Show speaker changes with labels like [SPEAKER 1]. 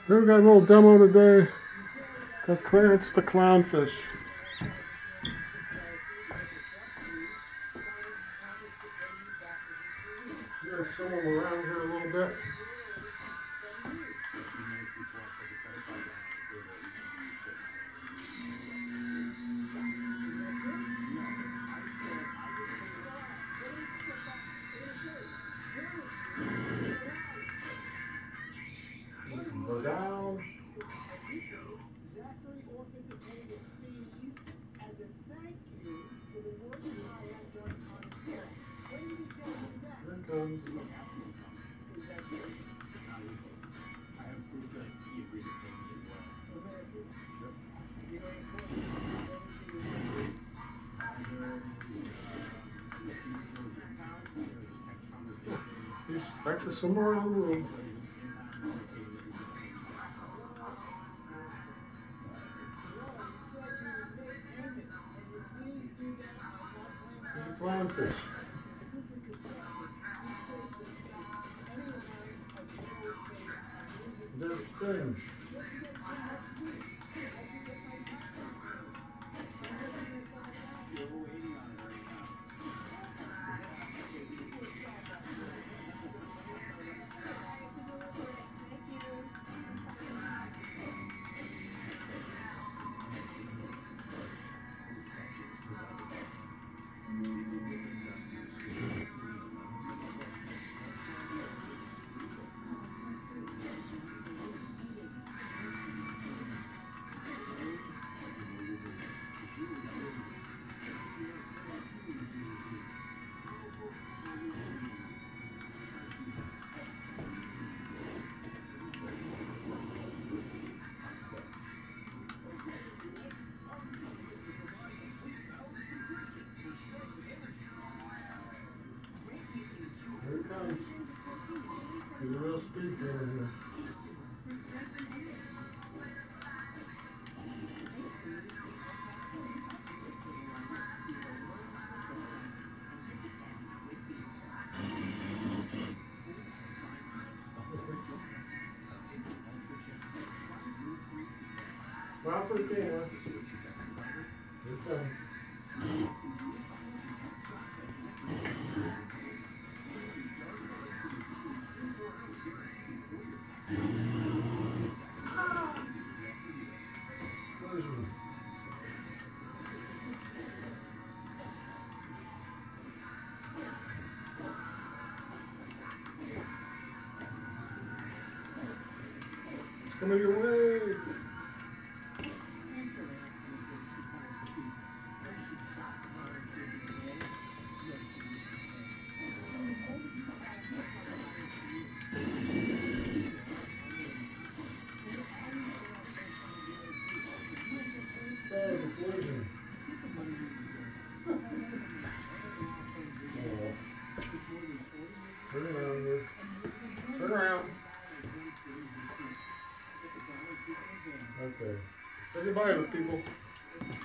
[SPEAKER 1] Here we got a little demo today. Got Clarence the clownfish. I'm going to swim him around here a little bit. Go down. Here it comes. He likes to swim around the room. He's a clownfish. There's strings. Here he comes. He's a real speed gamer here. Smile for the camera. Here it comes. It's coming your way. That was a collision. Turn around here. Turn around. Okay. Say goodbye to the people.